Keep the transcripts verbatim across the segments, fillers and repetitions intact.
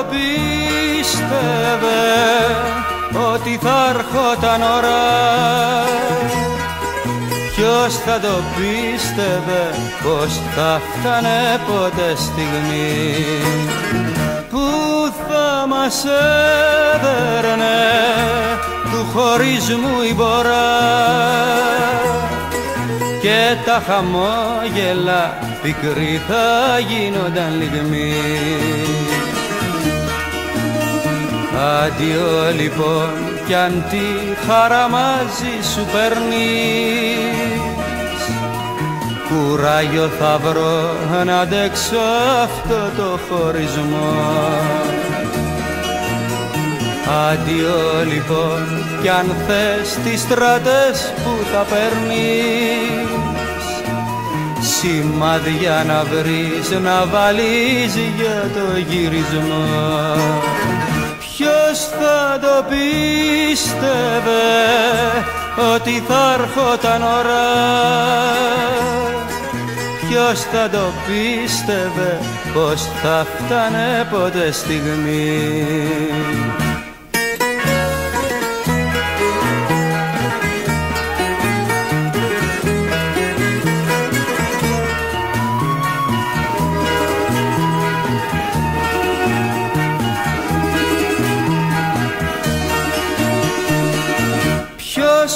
το πίστευε ότι θα έρχοταν ώρα? Ποιος θα το πίστευε πως θα φτάνε ποτέ στιγμή που θα μας έδερνε του χωρισμού η μπορά και τα χαμόγελα πικροί θα γίνονταν λιγμοί. Αντίο λοιπόν κι αν τη χαρά μαζί σου παίρνεις, κουράγιο θα βρω να αντέξω αυτό το χωρισμό. Αντίο λοιπόν κι αν θες τις στρατές που θα παίρνεις, σημάδια να βρεις να βάλεις για το γυρισμό. Ποιος θα το πίστευε ότι θα έρχοταν ώρα? Ποιος θα το πίστευε πως θα φτάνε ποτέ στιγμή? Ποιος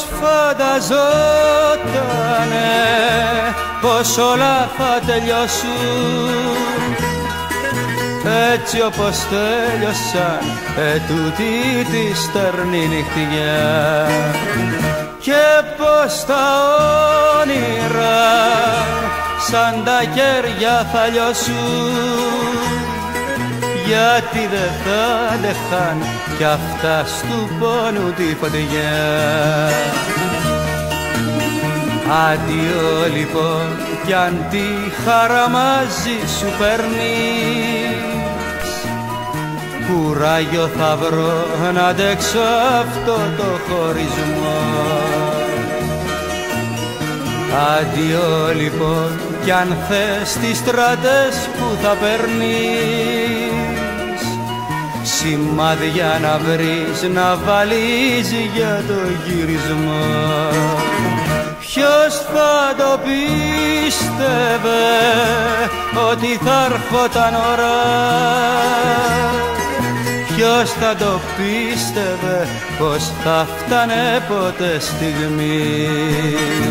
φανταζότανε πως όλα θα τελειώσουν έτσι όπως τέλειωσαν ετούτη τη στερνή νυχτιά, και πως τα όνειρα σαν τα κέρια θα λιώσουν, γιατί δεν θα αντεχάν κι αυτά στου πόνου τη φωτιά. Αντίο λοιπόν κι αν τη χαρά μαζί σου παίρνεις, κουράγιο θα βρω να αντέξω αυτό το χωρισμό. Αντίο λοιπόν κι αν θες τις στρατές που θα παίρνεις, σημάδια να βρεις να βάλεις για το γυρισμό. Ποιος θα το πίστευε ότι θα έρχοταν ώρα? Ποιος θα το πίστευε πως θα φτάνε ποτέ στιγμή?